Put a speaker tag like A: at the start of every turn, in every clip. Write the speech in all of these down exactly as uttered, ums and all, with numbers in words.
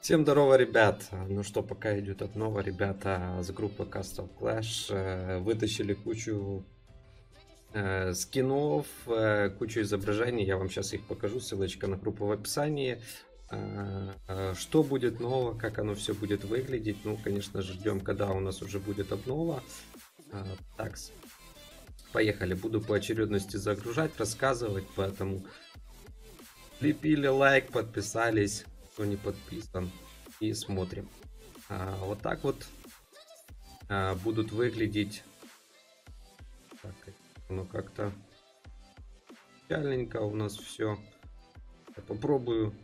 A: Всем здорово, ребят! Ну что, пока идет обнова, ребята с группы Castle Clash э, вытащили кучу э, скинов, э, кучу изображений. Я вам сейчас их покажу, ссылочка на группу в описании. Э, э, что будет нового, как оно все будет выглядеть. Ну, конечно же, ждем, когда у нас уже будет обнова. Э, так, поехали. Буду по очередности загружать, рассказывать, поэтому лепили лайк, подписались, кто не подписан, и смотрим. А, вот так вот а, будут выглядеть. Так, ну как-то печальненько у нас все. Я попробую.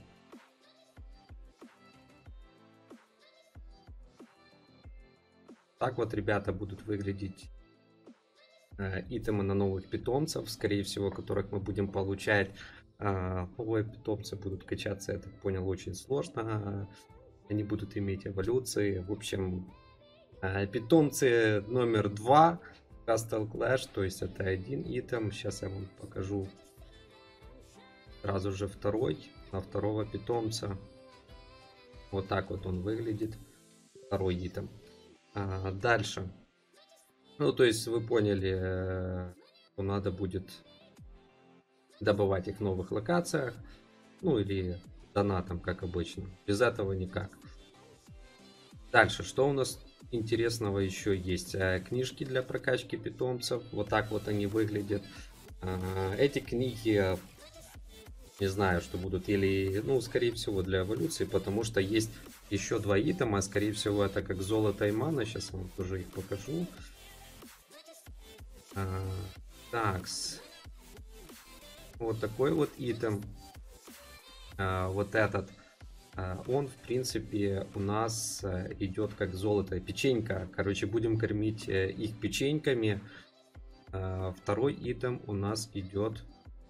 A: Так вот, ребята, будут выглядеть а, итемы на новых питомцев, скорее всего, которых мы будем получать. А, новые питомцы будут качаться, я так понял, очень сложно. Они будут иметь эволюции. В общем, питомцы номер два Castle Clash, то есть это один итем. Сейчас я вам покажу сразу же второй, на второго питомца. Вот так вот он выглядит. Второй итем. А, дальше. Ну, то есть вы поняли, что надо будет добывать их в новых локациях. Ну, или донатом, как обычно. Без этого никак. Дальше, что у нас интересного еще есть? Книжки для прокачки питомцев. Вот так вот они выглядят. Эти книги, не знаю, что будут. Или, ну, скорее всего, для эволюции. Потому что есть еще два итема. Скорее всего, это как золото и мана. Сейчас вам тоже их покажу. Такс. Вот такой вот итем. Вот этот. Он, в принципе, у нас идет как золото. Печенька. Короче, будем кормить их печеньками. Второй итем у нас идет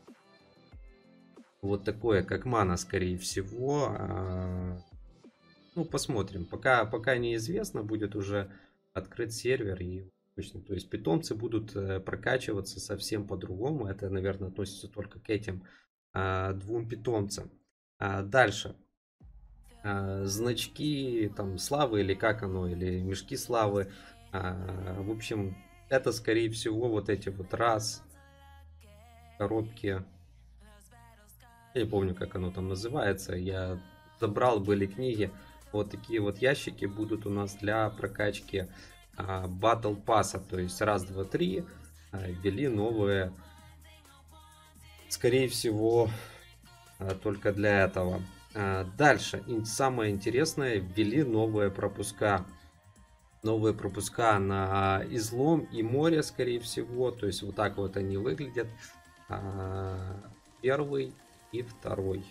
A: вот такое, как мана, скорее всего. Ну, посмотрим. Пока, пока неизвестно. Будет уже открыт сервер. И точно, то есть питомцы будут прокачиваться совсем по-другому. Это, наверное, относится только к этим двум питомцам. Дальше. А, значки там славы или как оно, или мешки славы. А, в общем, это скорее всего вот эти вот раз коробки. Я не помню, как оно там называется. Я забрал, были книги. Вот такие вот ящики будут у нас для прокачки а, Battle Pass. То есть раз, два, три а, ввели новые. Скорее всего, а, только для этого. Дальше, самое интересное, ввели новые пропуска. Новые пропуска на излом и море, скорее всего. То есть вот так вот они выглядят. Первый и второй.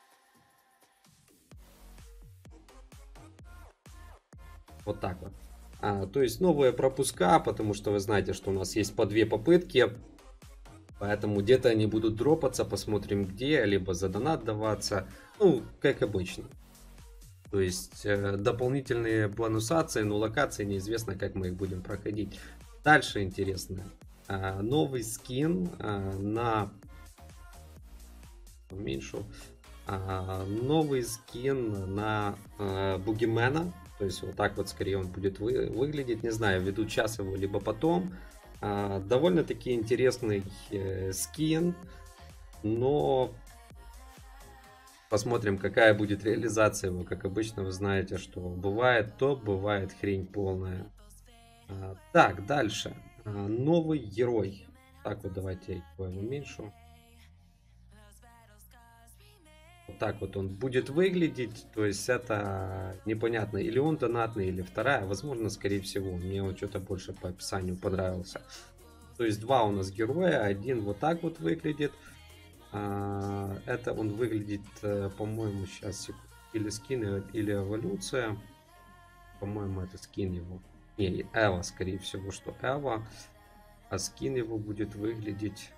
A: Вот так вот. А, то есть новые пропуска, потому что вы знаете, что у нас есть по две попытки. Поэтому где-то они будут дропаться, посмотрим где, либо за донат даваться. Ну, как обычно. То есть э, дополнительные бонусации, но локации неизвестно, как мы их будем проходить. Дальше интересно. Э, новый скин э, на... Уменьшу. Э, новый скин на э, Бугимена. То есть вот так вот скорее он будет вы, выглядеть. Не знаю, введу час его, либо потом. Э, довольно-таки интересный э, скин. Но... Посмотрим, какая будет реализация его. Как обычно, вы знаете, что бывает топ, бывает хрень полная. А, так, дальше. А, новый герой. Так вот, давайте я его уменьшу. Вот так вот он будет выглядеть. То есть это непонятно, или он донатный, или вторая. Возможно, скорее всего. Мне он что-то больше по описанию понравился. То есть два у нас героя. Один вот так вот выглядит. Это он выглядит, по-моему, сейчас или скин, или эволюция. По-моему, это скин его. Не, Эва, скорее всего, что Эва. А скин его будет выглядеть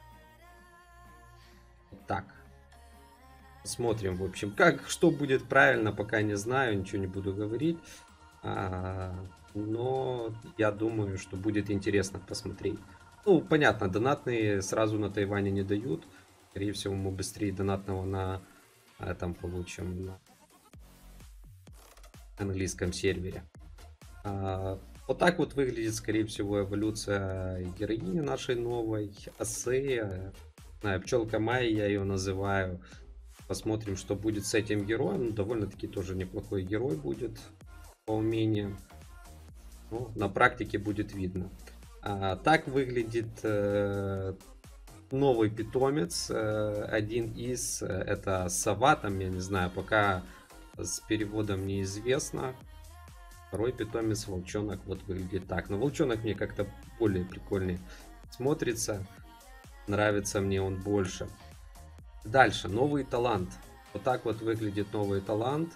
A: вот так. Смотрим, в общем, как, что будет правильно, пока не знаю, ничего не буду говорить. А, но я думаю, что будет интересно посмотреть. Ну, понятно, донатные сразу на Тайване не дают. Скорее всего, мы быстрее донатного на этом получим. английском сервере. Вот так вот выглядит, скорее всего, эволюция героини нашей новой, Асея. Пчелка Майя я ее называю. Посмотрим, что будет с этим героем. Ну, довольно-таки тоже неплохой герой будет по умениям. Ну, на практике будет видно. А, так выглядит э, новый питомец. Э, один из, это сова, там, я не знаю, пока с переводом неизвестно. Второй питомец, волчонок, вот выглядит так. Но волчонок мне как-то более прикольнее смотрится. Нравится мне он больше. Дальше, новый талант. Вот так вот выглядит новый талант.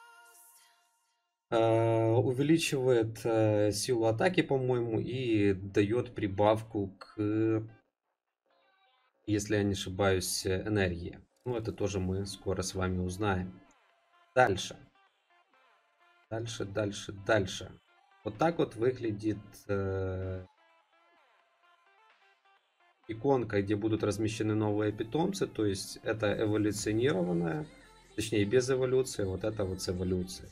A: Э, увеличивает э, силу атаки, по-моему, и дает прибавку к, если я не ошибаюсь, энергии. Ну, это тоже мы скоро с вами узнаем. Дальше. Дальше, дальше, дальше. Вот так вот выглядит э, иконка, где будут размещены новые питомцы. То есть это эволюционированная, точнее без эволюции, вот это вот с эволюцией.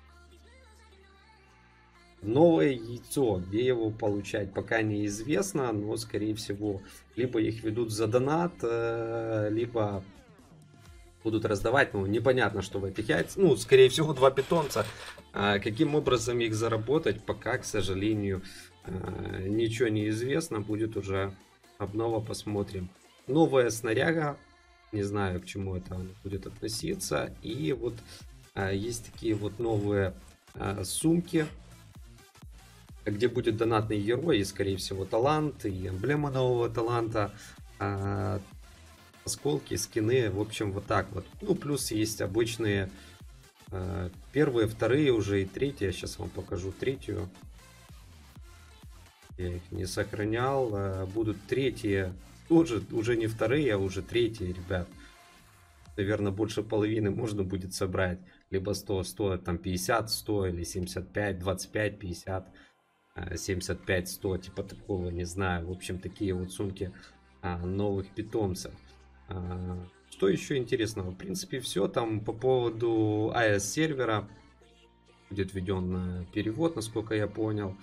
A: Новое яйцо, где его получать, пока неизвестно, но скорее всего либо их ведут за донат, э, либо будут раздавать, ну, непонятно, что в этих яйцах. Ну, скорее всего, два питомца. А каким образом их заработать, пока, к сожалению, ничего не известно. Будет уже обнова, посмотрим. Новая снаряга. Не знаю, к чему это будет относиться. И вот есть такие вот новые сумки, где будет донатный герой и, скорее всего, талант, и эмблема нового таланта. Осколки, скины, в общем, вот так вот. Ну, плюс есть обычные э, первые, вторые уже и третьи. Я сейчас вам покажу третью. Я их не сохранял. Э, будут третьи, тоже уже не вторые, а уже третьи, ребят. Наверное, больше половины можно будет собрать. Либо сто, сто, там пятьдесят, сто или семьдесят пять, двадцать пять, пятьдесят, семьдесят пять, сто, типа такого, не знаю. В общем, такие вот сумки а, новых питомцев. Что еще интересного? В принципе, все. Там по поводу эй эс сервера будет введен перевод, насколько я понял.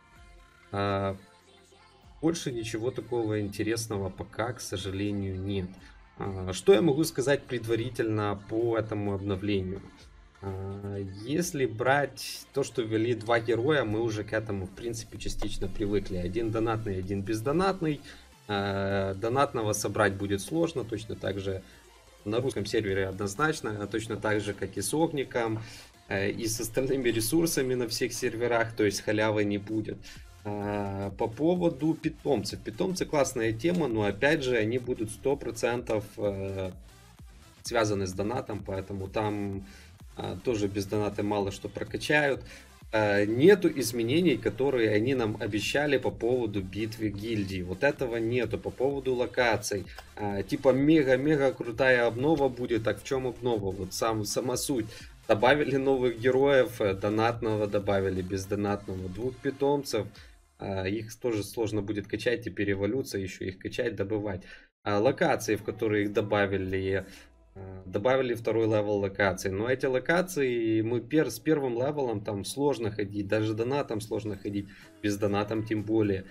A: Больше ничего такого интересного пока, к сожалению, нет. Что я могу сказать предварительно по этому обновлению? Если брать то, что ввели два героя, мы уже к этому, в принципе, частично привыкли. Один донатный, один бездонатный. Донатного собрать будет сложно, точно так же на русском сервере однозначно, точно так же, как и с огником, и с остальными ресурсами на всех серверах, то есть халявы не будет. По поводу питомцев. Питомцы классная тема, но опять же они будут сто процентов связаны с донатом, поэтому там тоже без доната мало что прокачают. Нету изменений, которые они нам обещали по поводу битвы гильдии. Вот этого нету. По поводу локаций. Типа мега-мега крутая обнова будет. Так в чем обнова? Вот сам, сама суть. Добавили новых героев, донатного добавили, бездонатного. Двух питомцев. Их тоже сложно будет качать. Теперь эволюция, еще их качать, добывать. Локации, в которые их добавили... Добавили второй левел локаций. Но эти локации мы пер, с первым левелом там сложно ходить. Даже донатом сложно ходить. Без донатом тем более.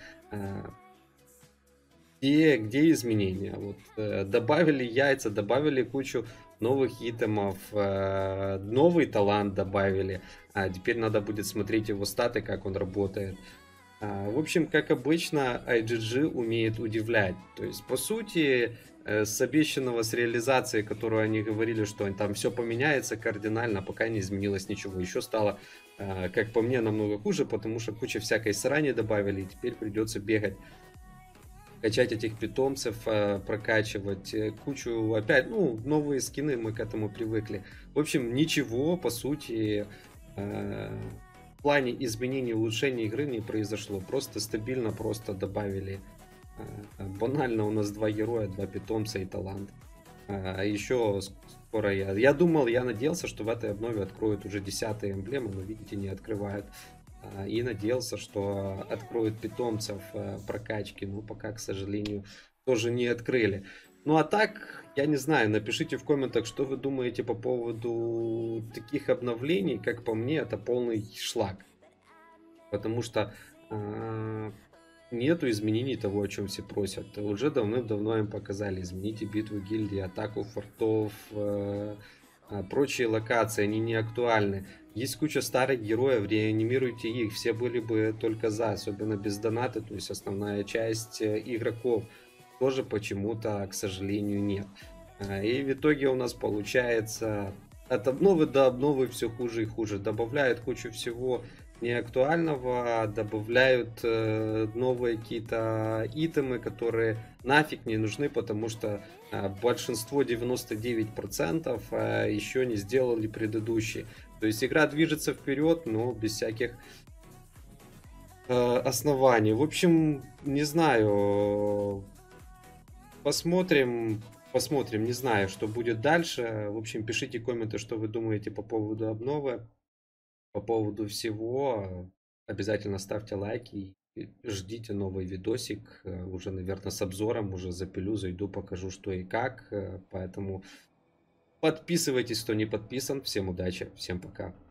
A: И где изменения? Вот, добавили яйца, добавили кучу новых итемов. Новый талант добавили. А теперь надо будет смотреть его статы, как он работает. В общем, как обычно, ай джи джи умеет удивлять. То есть, по сути... С обещанного, с реализацией, которую они говорили, что там все поменяется кардинально, пока не изменилось ничего. Еще стало, как по мне, намного хуже, потому что куча всякой срани добавили, и теперь придется бегать, качать этих питомцев, прокачивать кучу, опять, ну, новые скины, мы к этому привыкли. В общем, ничего, по сути, в плане изменений, улучшений игры не произошло. Просто стабильно, просто добавили. Банально у нас два героя, два питомца и талант. А еще скоро я... Я думал, я надеялся, что в этой обнове откроют уже десятые эмблемы, но видите, не открывают. И надеялся, что откроют питомцев прокачки, но пока, к сожалению, тоже не открыли. Ну а так, я не знаю, напишите в комментах, что вы думаете по поводу таких обновлений. Как по мне, это полный шлак. Потому что а, нету изменений того, о чем все просят. Уже давным-давно им показали. Измените битву гильдии, атаку фортов, э, а, прочие локации, они не актуальны. Есть куча старых героев, реанимируйте их, все были бы только за, особенно без доната, то есть основная часть э, игроков тоже почему-то, к сожалению, нет. А, И в итоге у нас получается от обновы до обновы все хуже и хуже. Добавляют кучу всего неактуального, добавляют э, новые какие-то итемы, которые нафиг не нужны, потому что э, большинство, девяносто девять процентов, э, еще не сделали предыдущие. То есть игра движется вперед, но без всяких э, оснований. В общем, не знаю, посмотрим, посмотрим, не знаю, что будет дальше. В общем, пишите комменты, что вы думаете по поводу обновы. По поводу всего, обязательно ставьте лайки и ждите новый видосик, э, уже, наверное, с обзором, уже запилю, зайду, покажу, что и как, э, поэтому подписывайтесь, кто не подписан, всем удачи, всем пока.